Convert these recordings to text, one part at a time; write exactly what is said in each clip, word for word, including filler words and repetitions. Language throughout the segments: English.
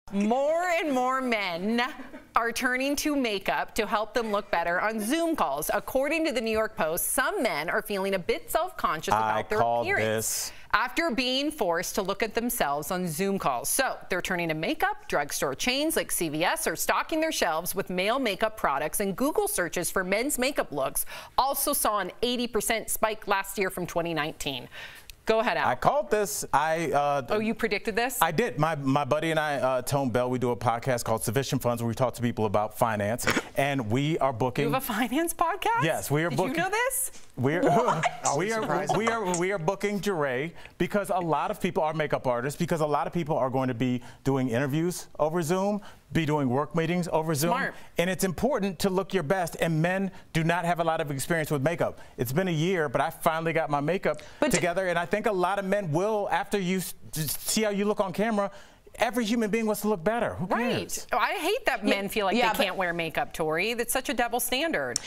More and more men are turning to makeup to help them look better on Zoom calls. According to the New York Post, some men are feeling a bit self-conscious about I their called appearance this. after being forced to look at themselves on Zoom calls. So they're turning to makeup. Drugstore chains like C V S are stocking their shelves with male makeup products, and Google searches for men's makeup looks also saw an eighty percent spike last year from twenty nineteen. Go ahead, Al. I called this. I uh, Oh, you predicted this? I did. My my buddy and I, uh, Tone Bell, we do a podcast called Sufficient Funds where we talk to people about finance, and we are booking. You have a finance podcast? Yes, we are Did booking. Did you know this? We're we are we are we are booking Jure because a lot of people are makeup artists, because a lot of people are going to be doing interviews over Zoom, be doing work meetings over Zoom. Smart. And it's important to look your best, and men do not have a lot of experience with makeup. It's been a year, but I finally got my makeup but together, and I think a lot of men will, after you see how you look on camera. Every human being wants to look better. Who cares? Right. I hate that men yeah, feel like yeah, they can't wear makeup, Tori. That's such a double standard.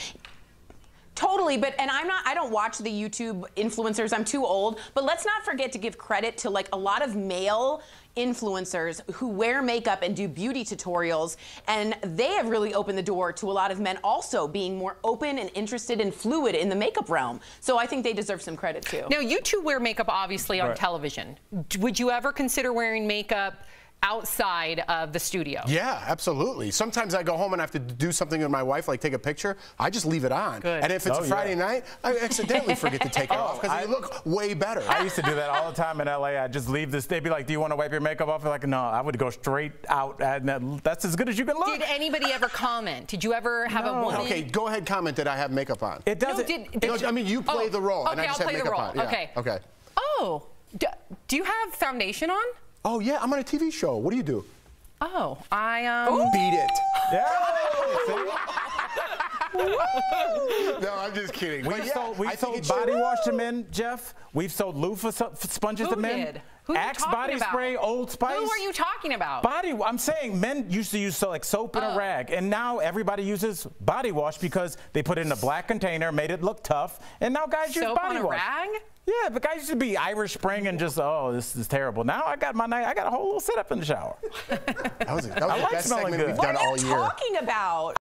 Totally, but and I'm not, I don't watch the YouTube influencers, I'm too old, but let's not forget to give credit to like a lot of male influencers who wear makeup and do beauty tutorials, and they have really opened the door to a lot of men also being more open and interested and fluid in the makeup realm. So I think they deserve some credit too. Now, you two wear makeup obviously on Right. television. Would you ever consider wearing makeup outside of the studio? Yeah, absolutely. Sometimes I go home and I have to do something with my wife, like take a picture. I just leave it on. Good. And if it's Oh, a Friday yeah. night, I accidentally forget to take it off because I- they look way better. I used to do that all the time in L A. I just leave this. They'd be like, "Do you want to wipe your makeup off?" I'm like, "No." I would go straight out, and that, that's as good as you can look. Did anybody ever comment? Did you ever have No. a woman? Okay, go ahead, comment that I have makeup on. It doesn't. No, did, did No, you- I mean, you play oh, the role, okay, and I just I'll have play makeup the role. on. Yeah. Okay. Okay. Oh, do, do you have foundation on? Oh, yeah, I'm on a T V show. What do you do? Oh, I um. Beat it. Yeah. No, I'm just kidding. We've But yeah, sold, we've I think sold it's body true. wash to men, Jeff. We've sold loofah su- sponges Who to men. did? Who are you Axe talking body about? spray, Old Spice. Who are you talking about? Body. I'm saying men used to use so, like soap and Oh. a rag, and now everybody uses body wash because they put it in a black container, made it look tough, and now guys use Soap body on a wash. rag? Yeah, but guys used to be Irish Spring and just, oh, this is terrible. Now I got my night. I got a whole little setup in the shower. That was, that was I the like best smelling segment good. we've What done are all you year. talking about?